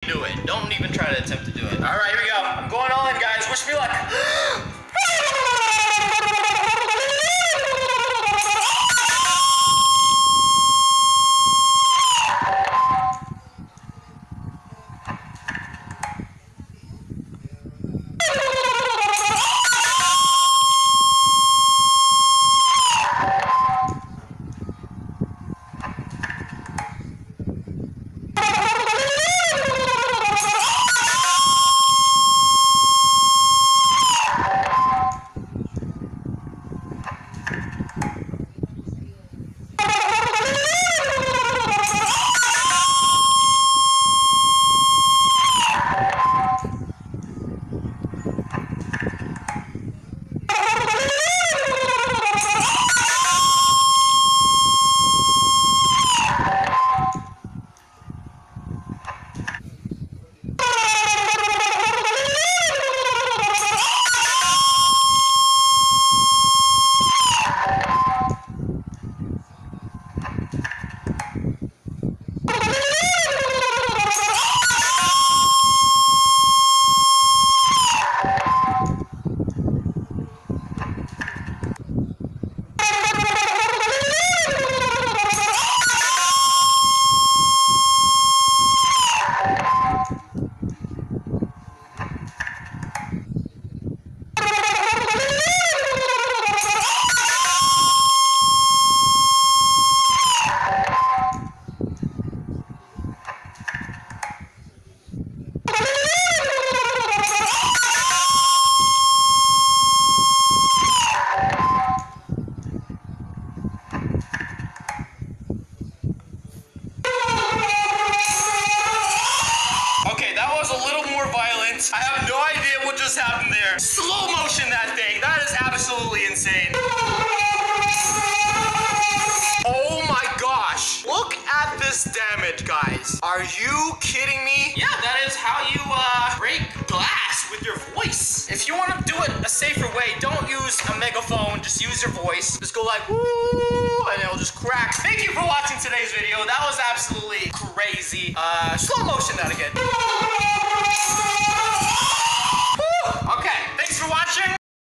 do it. Don't even try to attempt to do it. All right, here we go. I'm going all in, guys. Wish me luck. I have no idea what just happened there. Slow motion that thing. That is absolutely insane. Oh my gosh. Look at this damage, guys. Are you kidding me? Yeah, that is how you break glass with your voice. If you want to do it a safer way, don't use a megaphone. Just use your voice. Just go like, woo, and it'll just crack. Thank you for watching today's video. That was absolutely crazy. Slow motion that again. Okay, thanks for watching.